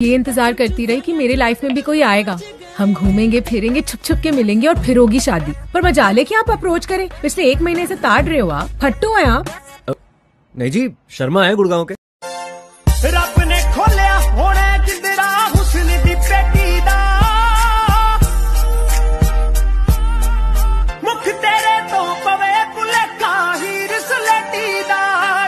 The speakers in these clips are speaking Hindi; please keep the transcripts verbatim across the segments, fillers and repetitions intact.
ये इंतजार करती रही कि मेरे लाइफ में भी कोई आएगा, हम घूमेंगे फिरेंगे, छुप छुप के मिलेंगे और फिर होगी शादी। पर मजाले कि आप अप्रोच करें, पिछले एक महीने से ताड़ रहे हो आप, फट्टू हैं आप। नहीं जी, शर्मा है गुड़गांव के। रब ने खोलिया होने जिंदरा हुस्न दी पेटी दा, मुख तेरे तो पवे पुलेखा हीर सलेटी दा।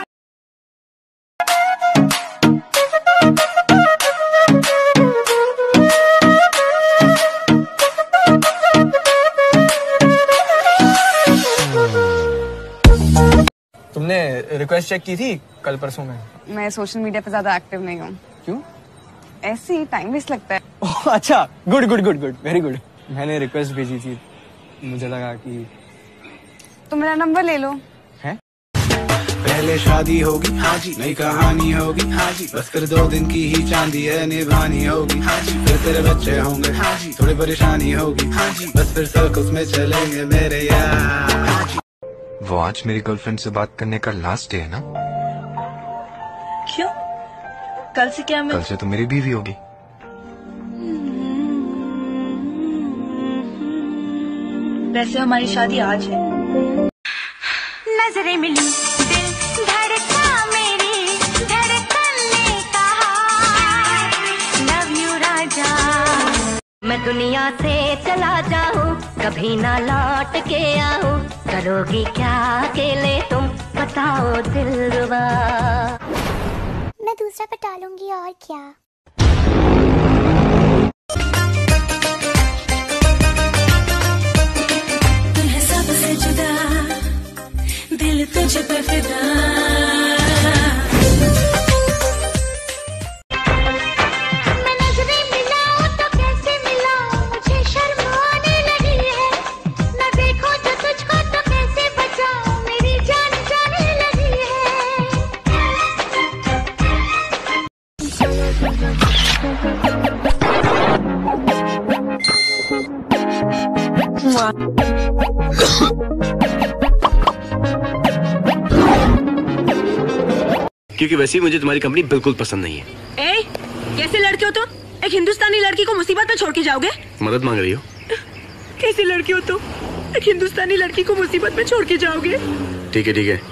तुमने रिक्वेस्ट चेक की थी कल परसों में? मैं सोशल मीडिया पे ज्यादा एक्टिव नहीं हूँ। क्यों? ऐसे ही टाइम वेस्ट लगता है। ओह अच्छा, good good good good, very good. मैंने रिक्वेस्ट भेजी थी, मुझे लगा कि तो मेरा नंबर ले लो। है? पहले शादी होगी, हाँ जी, नई कहानी होगी, हाँ जी, बस फिर दो दिन की ही चांदी है, निभानी होगी, हाँ जी, फिर तेरे बच्चे होंगे, हाँ जी, थोड़ी परेशानी होगी, हाँ जी, बस फिर सर्कस में चलेंगे मेरे यार, हाँ जी। वो आज मेरी गर्लफ्रेंड से बात करने का लास्ट डे है ना? क्यों? कल से क्या मैं... कल से तो मेरी बीवी होगी। वैसे हमारी शादी आज है। नजरें मिली, दिल धड़का, मेरी धड़कन ने कहा लव यू राजा। मैं दुनिया से चला जाऊं, कभी ना लौट के आऊं, करोगी क्या अकेले तुम, बताओ दिलरुबा। मैं दूसरा पटा लूंगी और क्या। तुम है सबसे जुदा, दिल तुझ पे फिदा। मैं नजरें मिलाऊं तो कैसे मिलाऊं, मुझे शर्म आने लगी है। न देखो तो तुझको तो कैसे बचाऊं, मेरी जान जाने लगी है। क्योंकि वैसे ही मुझे तुम्हारी कंपनी बिल्कुल पसंद नहीं है। ए, कैसे लड़के हो तुम? एक हिंदुस्तानी लड़की को मुसीबत में छोड़ के जाओगे? मदद मांग रही हो? कैसी लड़की हो तुम? एक हिंदुस्तानी लड़की को मुसीबत में छोड़ के जाओगे? ठीक है ठीक है।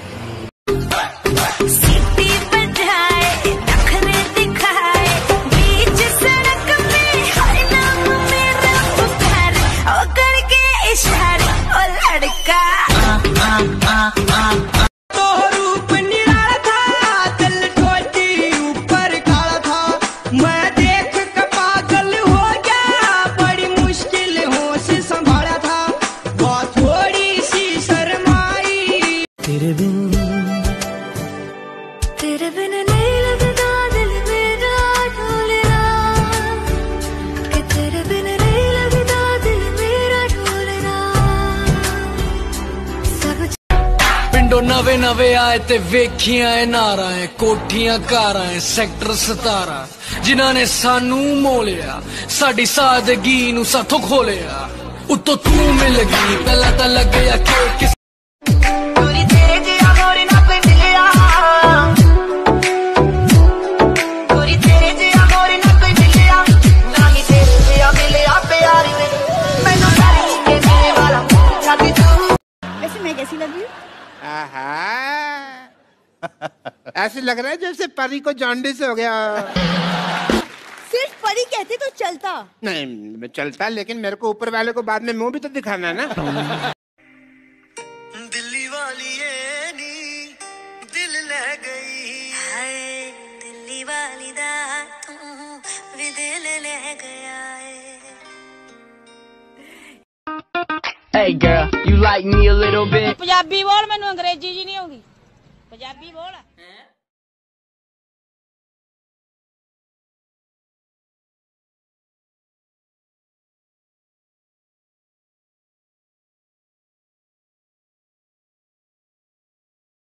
तेरे बिन तेरे बिन नहीं लगता दिल मेरा ढोलना, कि तेरे बिन नहीं लगता दिल मेरा ढोलना। सब पिंडो नवे नवे आए ते वेखियां ए नारा है, कोठियां कारा है, सैक्टर सतारा, जिन्हां ने सानू मोलिया, साडी सादगी नू साथों खोलिया। उत्तों तू मिल गई, पहला तां लग्या कि कैसी लगी? ऐसे लग रहा है जैसे परी को जॉन्डिस हो गया। सिर्फ परी कहते तो चलता। नहीं चलता, लेकिन मेरे को ऊपर वाले को बाद में मुंह भी तो दिखाना है ना। दिल्ली वाली ये नी दिल ले गई, हाय दिल्ली वाली दा तू भी दिल ले गया है। Hey girl, you like me a little bit? Punjabi बोल, मैनू अंग्रेजी जी नहीं आउंदी। पंजाबी बोल।